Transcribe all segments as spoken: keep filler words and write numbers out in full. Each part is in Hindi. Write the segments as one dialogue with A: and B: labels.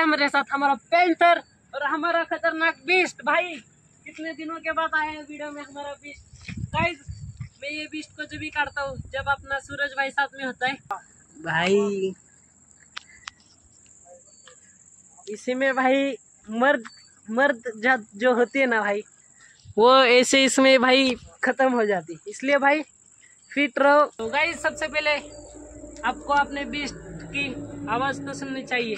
A: है मेरे साथ हमारा पेंथर और हमारा खतरनाक बीस्ट। भाई कितने दिनों के बाद आए हैं वीडियो में हमारा बीस्ट। गाइस मैं ये बीस्ट को जब भी काटता हूँ जब अपना सूरज भाई साथ में होता है। भाई इसी में भाई मर्द मर्द जात जो होती है ना भाई, वो ऐसे इसमें भाई खत्म हो जाती, इसलिए भाई फिट रहो। तो गाइस सबसे पहले आपको अपने बीस्ट की आवाज तो सुननी चाहिए।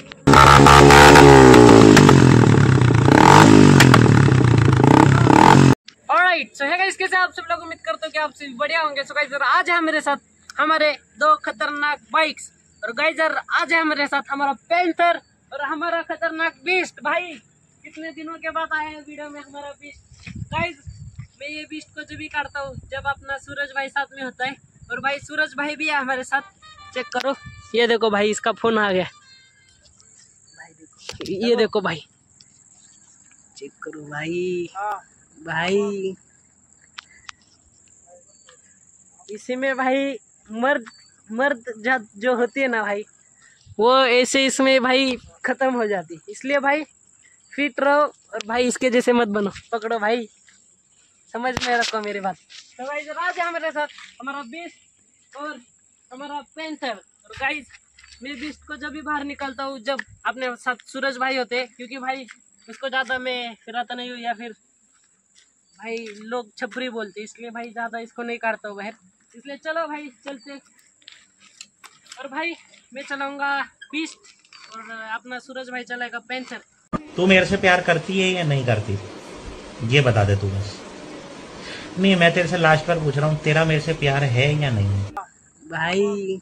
A: ऑलराइट, सो है गाइस, कैसे आप सब लोग, उम्मीद करते हो कि आप सब बढ़िया होंगे। सो गाइस आज है मेरे साथ हमारे दो खतरनाक बाइक्स, और गाइस आज है मेरे साथ हमारा पेंथर और हमारा खतरनाक बीस्ट। भाई कितने दिनों के बाद आए हैं वीडियो में हमारा बीस्ट। गाइस मैं ये बीस्ट को जब भी काटता हूँ जब अपना सूरज भाई साथ में होता है, और भाई सूरज भाई भी है हमारे साथ। चेक करो, ये देखो भाई इसका फोन आ गया। भाई देखो, ये देखो भाई, चेक करो भाई। भाई इसी में भाई मर्द मर्द जात जो होती है ना भाई, वो ऐसे इसमें भाई खत्म हो जाती, इसलिए भाई फिट रहो और भाई इसके जैसे मत बनो। पकड़ो भाई, समझ में रखो मेरी बात। तो गाइस आज है मेरे साथ हमारा बीस्ट और हमारा पेंथर। और गाइस मैं बीस्ट को जब भी बाहर निकलता हूँ जब अपने साथ सूरज भाई होते हैं, क्योंकि भाई उसको ज़्यादा मैं फिराता नहीं हूँ, या फिर भाई लोग छपरी बोलते, इसलिए भाई ज़्यादा इसको नहीं काटता हूँ बाहर। इसलिए चलो भाई चलते। और भाई मैं चलाऊँगा बीस्ट और अपना सूरज भाई चलाएगा पेंथर।
B: तू मेरे से प्यार करती है या नहीं करती, ये बता दे तू बस। नहीं, मैं तेरे से लास्ट बार पूछ रहा हूँ, तेरा मेरे से प्यार है या नहीं?
A: भाई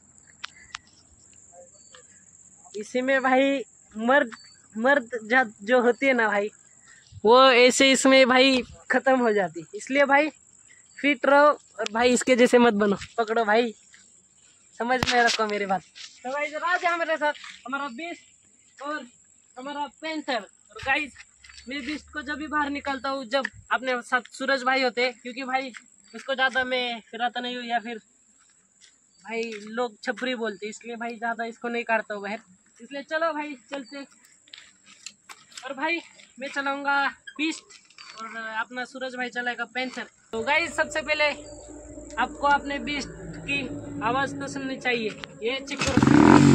A: इसी में भाई मर्द मर्द जात जो होती है ना भाई, वो ऐसे इसमें भाई खत्म हो जाती, इसलिए भाई फिट रहो और भाई इसके जैसे मत बनो। पकड़ो भाई, समझ में रखो मेरी बात। तो गाइस आज है मेरे साथ हमारा बीस्ट और हमारा पेंथर। और गाइस मैं बीस्ट को जब भी बाहर निकलता हूँ जब अपने साथ सूरज भाई होते, क्योंकि भाई उसको ज़्यादा मैं फिराता नहीं हूँ, या फिर भाई लोग छपरी बोलते, इसलिए भाई ज़्यादा इसको नहीं काटता हूँ बाहर। इसलिए चलो भाई चलते। और भाई मैं चलाऊँगा बीस्ट और अपना सूरज भाई चलाएगा पेंथर। तो गाइस सबसे पहले आपको अपने बीस्ट की आवाज़ तो सुननी चाहिए। ये चेक करो,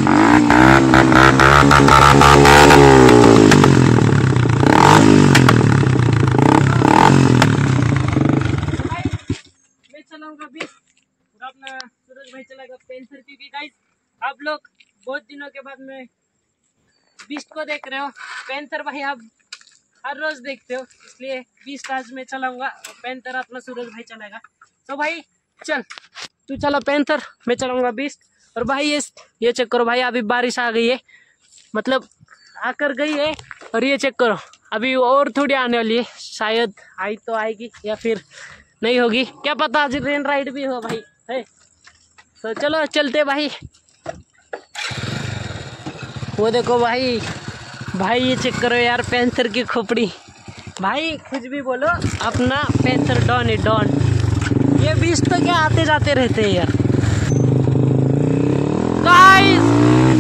A: अपना सूरज भाई चलाएगा पेंथर। क्योंकि गाइस आप लोग बहुत दिनों के बाद में बीस्ट को देख रहे हो, पेंथर भाई आप हर रोज देखते हो, इसलिए बीस्ट आज मैं चलाऊंगा और पेंथर अपना सूरज भाई चलाएगा। तो भाई चल, तू चला पेंथर, मैं चलाऊंगा बीस्ट। और भाई ये ये चेक करो भाई, अभी बारिश आ गई है, मतलब आकर गई है। और ये चेक करो, अभी और थोड़ी आने वाली है, शायद आई तो आएगी या फिर नहीं होगी, क्या पता आज रेन राइड भी हो भाई है। तो चलो चलते भाई। वो देखो भाई, भाई ये चेक करो यार पेंथर की खोपड़ी। भाई कुछ भी बोलो, अपना पेंथर डॉन है डॉन। ये बीस तो क्या आते जाते रहते हैं यार। गाइस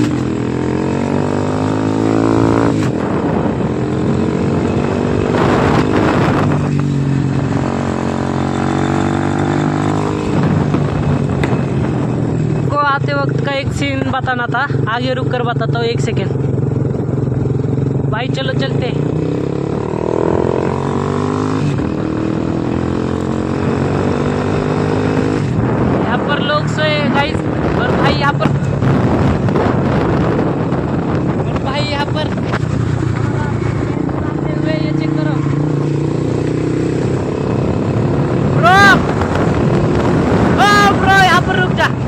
A: आते वक्त का एक सीन बताना था, आगे रुक कर बताता हूँ, एक सेकेंड भाई। चलो चलते। यहाँ पर लोग सोए गाइस, और भाई यहाँ पर और भाई यहाँ पर हुए, ये चेक करो ब्रो, ओ ब्रो यहाँ पर रुक जा,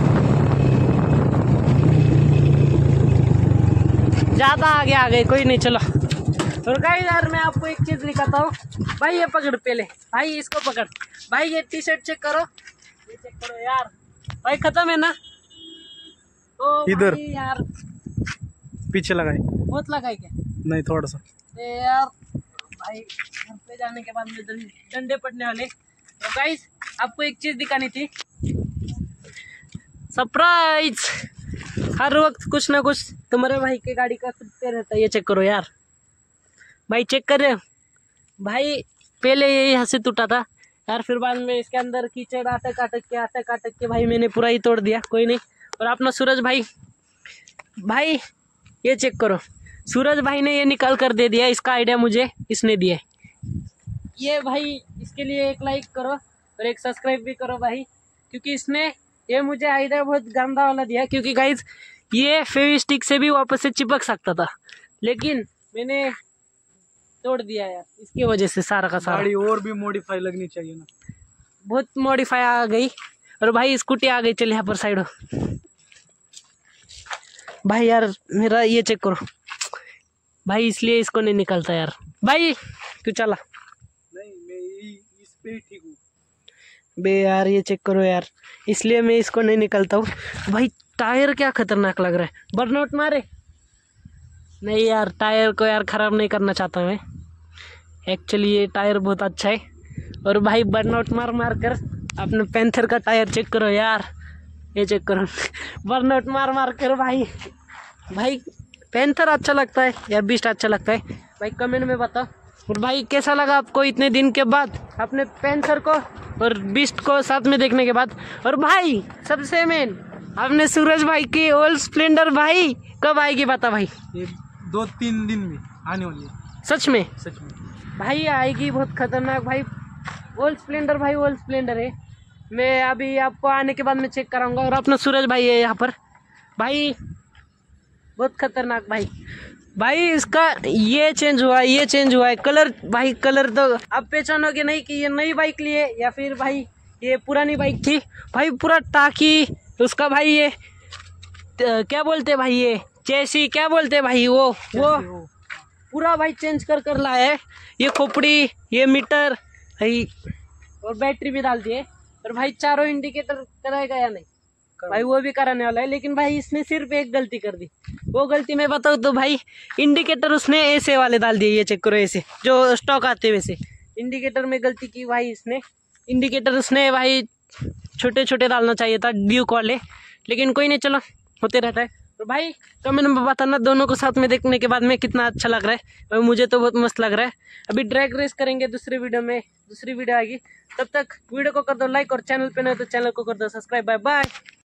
A: ज़्यादा आगे आ गए, कोई नहीं चलो। और गाइस यार मैं आपको एक चीज़ दिखाता हूँ भाई, ये पकड़ पहले भाई, इसको पकड़ भाई, ये टी शर्ट चेक करो, ये चेक करो यार भाई, खत्म है ना। तो
C: इधर
A: यार
C: पीछे लगाए,
A: बहुत लगाए क्या? नहीं,
C: थोड़ा सा
A: यार भाई, घर पे जाने के बाद में डंडे पड़ने वाले। तो गाइस आपको एक चीज़ दिखानी थी, सरप्राइज। हर वक्त कुछ ना कुछ तुम्हारे भाई के गाड़ी का टूटते रहता है। ये चेक करो यार भाई, चेक कर रहे हो भाई, पहले ये यहाँ से टूटा था यार, फिर बाद में इसके अंदर कीचड़ अटक अटक के अटक अटक के भाई मैंने पूरा ही तोड़ दिया। कोई नहीं। और अपना सूरज भाई, भाई ये चेक करो, सूरज भाई ने ये निकाल कर दे दिया। इसका आइडिया मुझे इसने दिया। ये भाई इसके लिए एक लाइक करो और एक सब्सक्राइब भी करो भाई, क्योंकि इसने ये मुझे आइडिया बहुत गंदा वाला दिया। क्योंकि गाइज ये फेविस्टिक से भी वापस से चिपक सकता था, लेकिन मैंने तोड़ दिया यार, इसकी वजह से सारा का सारा।
C: गाड़ी और भी मॉडिफाई लगनी चाहिए ना।
A: बहुत मॉडिफाई आ गई। और भाई स्कूटी आ गई, चल यहाँ पर साइड हो भाई। यार मेरा ये चेक करो भाई, इसलिए इसको नहीं निकलता यार भाई। क्यों चला
C: नहीं, मैं इस पे ही ठीक हूँ
A: बे यार। ये चेक करो यार, इसलिए मैं इसको नहीं निकलता हूँ भाई। टायर क्या खतरनाक लग रहा है, बर्नआउट मारे नहीं यार। टायर को यार ख़राब नहीं करना चाहता मैं एक्चुअली, ये टायर बहुत अच्छा है। और भाई बर्नआउट मार मार कर अपने पैंथर का टायर चेक करो यार, ये चेक करो बर्नआउट मार मार कर भाई। भाई पैंथर अच्छा लगता है या बीस्ट अच्छा लगता है भाई, कमेंट में बताओ। और भाई कैसा लगा आपको इतने दिन के बाद अपने पैंथर को और बीस्ट को साथ में देखने के बाद। और भाई सबसे मेन अपने सूरज भाई की ओल्ड स्प्लेंडर भाई कब आएगी बता भाई।
C: ये दो तीन दिन में आने वाली है।
A: सच में
C: सच में
A: भाई आएगी, बहुत खतरनाक भाई। ओल्ड स्प्लेंडर भाई, ओल्ड स्प्लेंडर है। मैं अभी आपको आने के बाद में चेक कराऊंगा। और अपना सूरज भाई है यहाँ पर भाई, बहुत खतरनाक भाई। भाई इसका ये चेंज हुआ, ये चेंज हुआ है कलर भाई। कलर तो आप पहचानोगे नहीं कि ये नई बाइक लिए या फिर भाई ये पुरानी बाइक थी भाई। पूरा टाकी उसका भाई, ये क्या बोलते भाई, ये चेसी क्या बोलते भाई, वो वो पूरा भाई चेंज कर कर लाया है। ये खोपड़ी, ये मीटर भाई, और बैटरी भी डाल दिए। और भाई चारों इंडिकेटर कराएगा या नहीं भाई, वो भी कराने वाला है। लेकिन भाई इसने सिर्फ एक गलती कर दी। वो गलती मैं बताऊँ तो भाई, इंडिकेटर उसने ऐसे वाले डाल दिए। ये चेक करो, ऐसे जो स्टॉक आते हैं वैसे इंडिकेटर में गलती की भाई इसने। इंडिकेटर उसने भाई छोटे छोटे डालना चाहिए था, ड्यूक वाले। लेकिन कोई नहीं, चलो होते रहता है। तो भाई कमेंट में बताना दोनों को साथ में देखने के बाद में कितना अच्छा लग रहा है। और मुझे तो बहुत मस्त लग रहा है। अभी ड्रैग रेस करेंगे दूसरी वीडियो में, दूसरी वीडियो आएगी। तब तक वीडियो को कर दो लाइक और चैनल पे नहीं तो चैनल को कर दो सब्सक्राइब। Bye bye.